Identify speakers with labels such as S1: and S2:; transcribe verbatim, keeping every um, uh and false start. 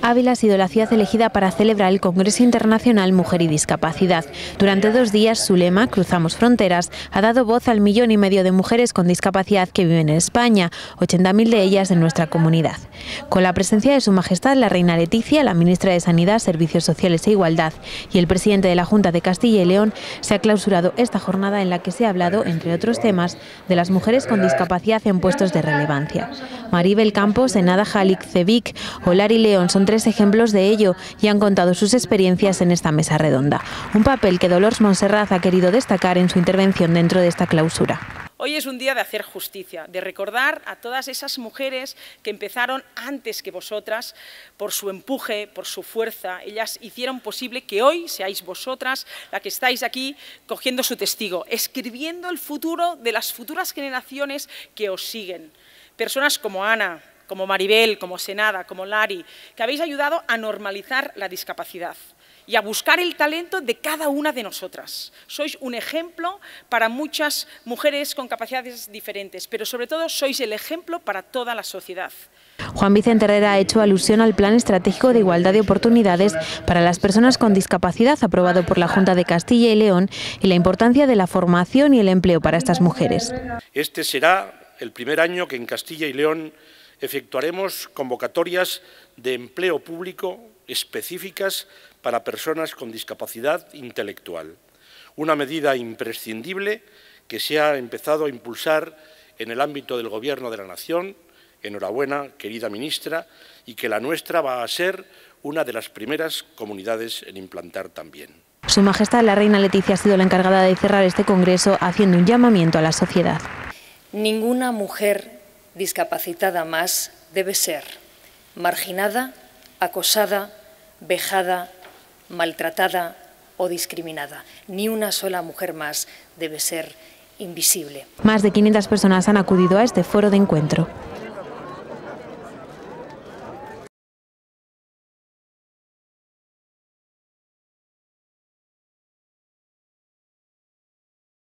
S1: Ávila ha sido la ciudad elegida para celebrar el Congreso Internacional Mujer y Discapacidad. Durante dos días, su lema, Cruzamos Fronteras, ha dado voz al millón y medio de mujeres con discapacidad que viven en España, ochenta mil de ellas en nuestra comunidad. Con la presencia de Su Majestad la Reina Leticia, la Ministra de Sanidad, Servicios Sociales e Igualdad y el Presidente de la Junta de Castilla y León, se ha clausurado esta jornada en la que se ha hablado, entre otros temas, de las mujeres con discapacidad en puestos de relevancia. Maribel Campos, Enada Jalic Cevic o Lari León son tres ejemplos de ello y han contado sus experiencias en esta mesa redonda. Un papel que Dolors Montserrat ha querido destacar en su intervención dentro de esta clausura.
S2: Hoy es un día de hacer justicia, de recordar a todas esas mujeres que empezaron antes que vosotras, por su empuje, por su fuerza. Ellas hicieron posible que hoy seáis vosotras las que estáis aquí cogiendo su testigo, escribiendo el futuro de las futuras generaciones que os siguen. Personas como Ana, como Maribel, como Senada, como Lari, que habéis ayudado a normalizar la discapacidad y a buscar el talento de cada una de nosotras. Sois un ejemplo para muchas mujeres con capacidades diferentes, pero sobre todo sois el ejemplo para toda la sociedad.
S1: Juan Vicente Herrera ha hecho alusión al Plan Estratégico de Igualdad de Oportunidades para las Personas con Discapacidad aprobado por la Junta de Castilla y León y la importancia de la formación y el empleo para estas mujeres.
S3: Este será el primer año que en Castilla y León efectuaremos convocatorias de empleo público específicas para personas con discapacidad intelectual, una medida imprescindible que se ha empezado a impulsar en el ámbito del Gobierno de la Nación. Enhorabuena, querida ministra, y que la nuestra va a ser una de las primeras comunidades en implantar también.
S1: Su Majestad la Reina Leticia ha sido la encargada de cerrar este congreso haciendo un llamamiento a la sociedad.
S4: Ninguna mujer discapacitada más debe ser marginada, acosada, vejada, maltratada o discriminada. Ni una sola mujer más debe ser invisible.
S1: Más de quinientas personas han acudido a este foro de encuentro.